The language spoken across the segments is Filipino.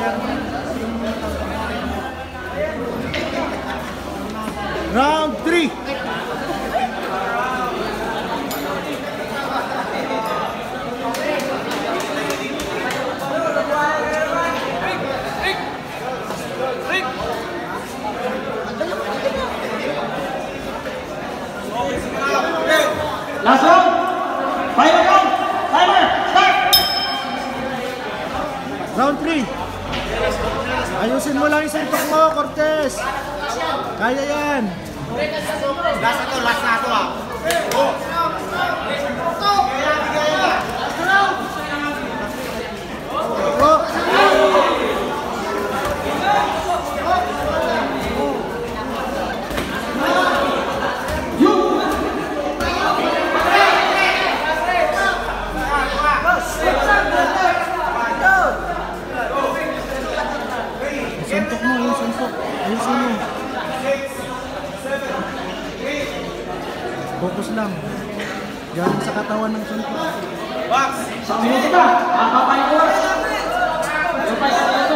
Round 3. Last round. Final round. Timer. Start. Round 3. Ayusin mo lang yung suntok mo, Cortez. Kaya yan. Last na to ah. Suntok mo, yung suntok. Ayusin mo. Focus lang. Galing sa katawan ng suntok. Sa minuto ka. Papay ko. Papay sa ito.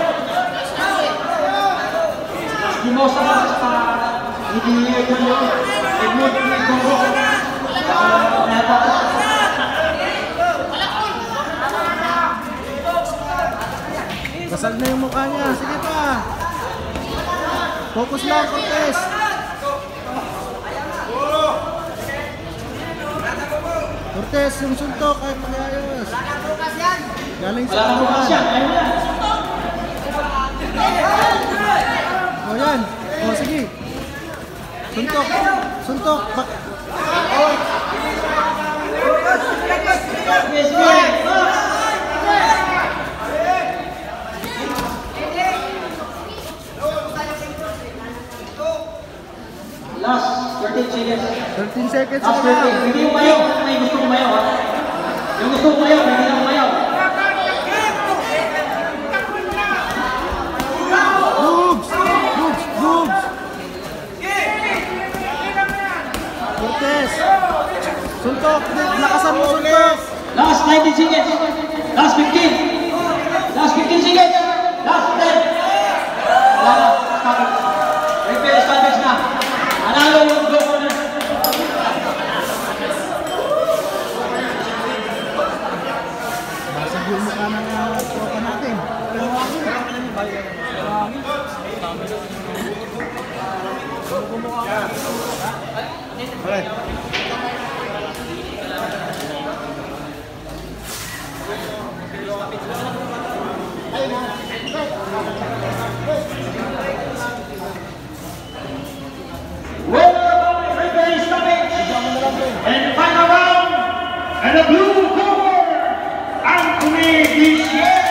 Gimosa ka sa hindi ko yung Edmund Congo. Kasag na yung mukha niya. Sige pa. Focus lang, Cortez. Cortez, yung suntok ay pag-ayos. Galing sa katawan. O yan. O sige. Suntok. Suntok. Last 13 seconds. 13 seconds Last na 13. Hindi mo mayaw. May gusto ko mayaw. Yung gusto ko mayaw, hindi na mayaw. Lugs! Lugs! Lugs! Cortez! Suntok! Lakasan mo suntok! Last 19 seconds. Last 15. Last 15 seconds. Last 10. Wala na. Stoppage. Repair stoppage na. Analo yung go corner. Basag yung mukha ng tropa natin. Okay. And final round, and the blue corner, Anthony Michel.